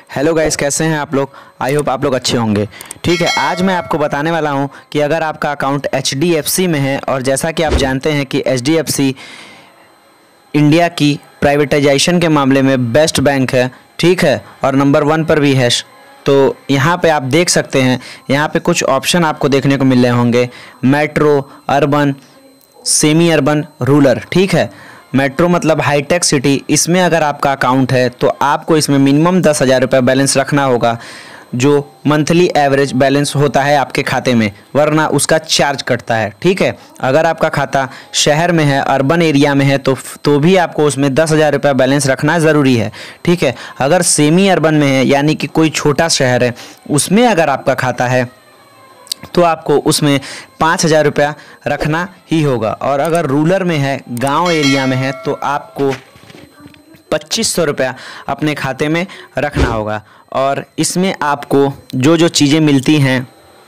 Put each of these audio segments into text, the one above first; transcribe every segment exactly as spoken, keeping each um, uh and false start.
Hello guys, कैसे हैं आप लोग। आई होप आप लोग अच्छे होंगे। ठीक है, आज मैं आपको बताने वाला हूं कि अगर आपका account H D F C में है, और जैसा कि आप जानते हैं कि H D F C India की प्राइवेटाइजेशन के मामले में बेस्ट बैंक है, ठीक है, और नंबर वन पर भी है। तो यहाँ पे आप देख सकते हैं, यहाँ पे कुछ ऑप्शन आपको देखने को मिल रहे होंगे, metro, urban, semi urban, rural. ठीक है, मेट्रो मतलब हाईटेक सिटी। इसमें अगर आपका अकाउंट है तो आपको इसमें मिनिमम दस हज़ार रुपये बैलेंस रखना होगा, जो मंथली एवरेज बैलेंस होता है आपके खाते में, वरना उसका चार्ज कटता है। ठीक है, अगर आपका खाता शहर में है, अर्बन एरिया में है, तो तो भी आपको उसमें दस हज़ार रुपये बैलेंस रखना ज़रूरी है। ठीक है, अगर सेमी अर्बन में है, यानी कि कोई छोटा शहर है, उसमें अगर आपका खाता है तो आपको उसमें पाँच हज़ार रुपया रखना ही होगा। और अगर रूरल में है, गांव एरिया में है, तो आपको पच्चीस सौ रुपया अपने खाते में रखना होगा। और इसमें आपको जो जो चीज़ें मिलती हैं,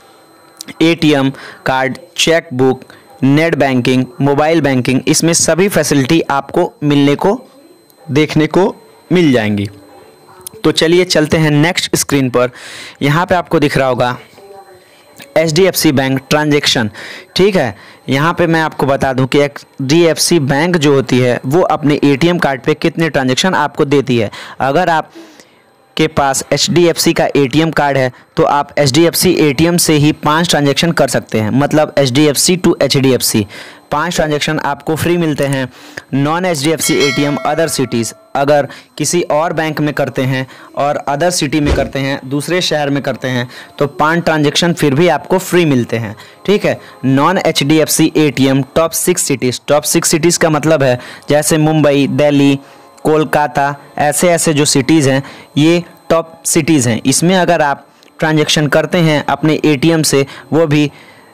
A T M card, cheque book, net banking, mobile banking, इसमें सभी फैसिलिटी आपको मिलने को देखने को मिल जाएंगी। तो चलिए चलते हैं नेक्स्ट स्क्रीन पर। यहाँ पे आपको दिख रहा होगा H D F C bank transaction. ठीक है, यहाँ पे मैं आपको बता दूं कि H D F C bank जो होती है वो अपने ए टी एम कार्ड पे कितने ट्रांजैक्शन आपको देती है। अगर आप के पास एच डी एफ सी का ए टी एम कार्ड है तो आप H D F C A T M से ही पाँच ट्रांजैक्शन कर सकते हैं, मतलब H D F C to H D F C पाँच ट्रांजैक्शन आपको फ्री मिलते हैं। Non H D F C A T M other cities, अगर किसी और बैंक में करते हैं और अदर सिटी में करते हैं, दूसरे शहर में करते हैं, तो पाँच ट्रांजैक्शन फिर भी आपको फ्री मिलते हैं। ठीक है, non H D F C A T M top six cities, top six cities का मतलब है जैसे मुंबई, दिल्ली, कोलकाता, ऐसे ऐसे जो सिटीज़ हैं ये टॉप सिटीज़ हैं। इसमें अगर आप ट्रांजैक्शन करते हैं अपने ए टी एम से, वो भी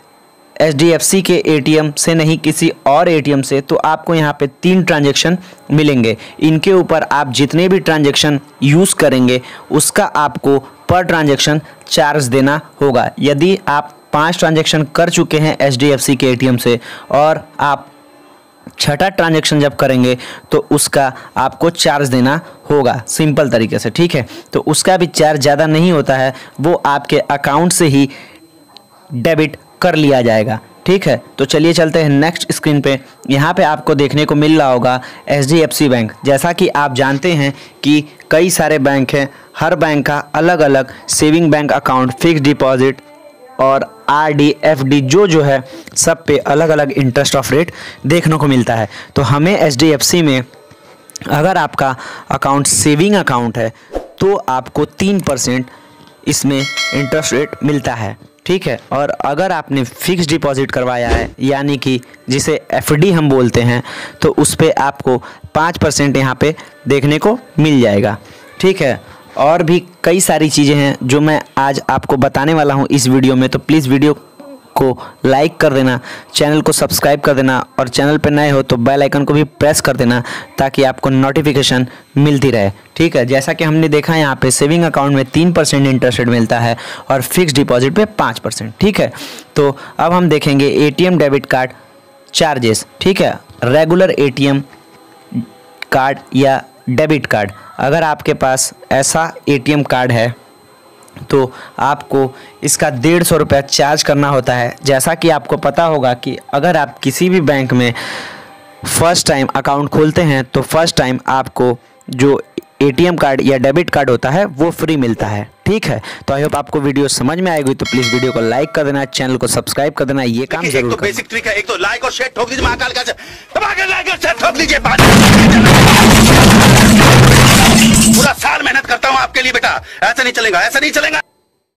एच डी एफ सी के ए टी एम से नहीं, किसी और ए टी एम से, तो आपको यहाँ पे तीन ट्रांजैक्शन मिलेंगे। इनके ऊपर आप जितने भी ट्रांजैक्शन यूज़ करेंगे उसका आपको पर ट्रांजैक्शन चार्ज देना होगा। यदि आप पाँच ट्रांजैक्शन कर चुके हैं एच डी एफ सी के ए टी एम से और आप छठा ट्रांजैक्शन जब करेंगे तो उसका आपको चार्ज देना होगा, सिंपल तरीके से। ठीक है, तो उसका भी चार्ज ज़्यादा नहीं होता है, वो आपके अकाउंट से ही डेबिट कर लिया जाएगा। ठीक है, तो चलिए चलते हैं नेक्स्ट स्क्रीन पे। यहाँ पे आपको देखने को मिल रहा होगा H D F C bank. जैसा कि आप जानते हैं कि कई सारे बैंक हैं, हर बैंक का अलग अलग saving bank account, fix deposit और आर डी, एफ डी जो जो है सब पे अलग अलग इंटरेस्ट ऑफ रेट देखने को मिलता है। तो हमें एच डी एफ सी में अगर आपका अकाउंट सेविंग अकाउंट है तो आपको तीन परसेंट इसमें इंटरेस्ट रेट मिलता है। ठीक है, और अगर आपने फिक्स डिपॉजिट करवाया है, यानी कि जिसे एफ डी हम बोलते हैं, तो उस पर आपको पाँच परसेंट यहाँ पे देखने को मिल जाएगा। ठीक है, और भी कई सारी चीज़ें हैं जो मैं आज आपको बताने वाला हूँ इस वीडियो में। तो प्लीज़ वीडियो को लाइक कर देना, चैनल को सब्सक्राइब कर देना, और चैनल पर नए हो तो बेल आइकन को भी प्रेस कर देना ताकि आपको नोटिफिकेशन मिलती रहे। ठीक है, जैसा कि हमने देखा यहाँ पे सेविंग अकाउंट में तीन परसेंट इंटरेस्ट रेट मिलता है और फिक्स डिपॉजिट पे पाँच परसेंट। ठीक है, तो अब हम देखेंगे A T M debit card charges. ठीक है, regular A T M card या डेबिट कार्ड, अगर आपके पास ऐसा ए टी एम कार्ड है तो आपको इसका डेढ़ सौ रुपया चार्ज करना होता है। जैसा कि आपको पता होगा कि अगर आप किसी भी बैंक में फर्स्ट टाइम अकाउंट खोलते हैं तो फर्स्ट टाइम आपको जो ए टी एम कार्ड या डेबिट कार्ड होता है वो फ्री मिलता है। ठीक है, तो आई होप आपको वीडियो समझ में आएगी। तो प्लीज़ वीडियो को लाइक कर देना, चैनल को सब्सक्राइब कर देना, ये काम जरूर एक तो बेसिक ट्रिक है, एक तो लाइक और शेयर ठोक दीजिए, महाकाल का दबा के लाइक और शेयर ठोक दीजिए। पूरा साल मेहनत करता हूँ आपके लिए बेटा, ऐसा नहीं चलेगा, ऐसा नहीं चलेगा।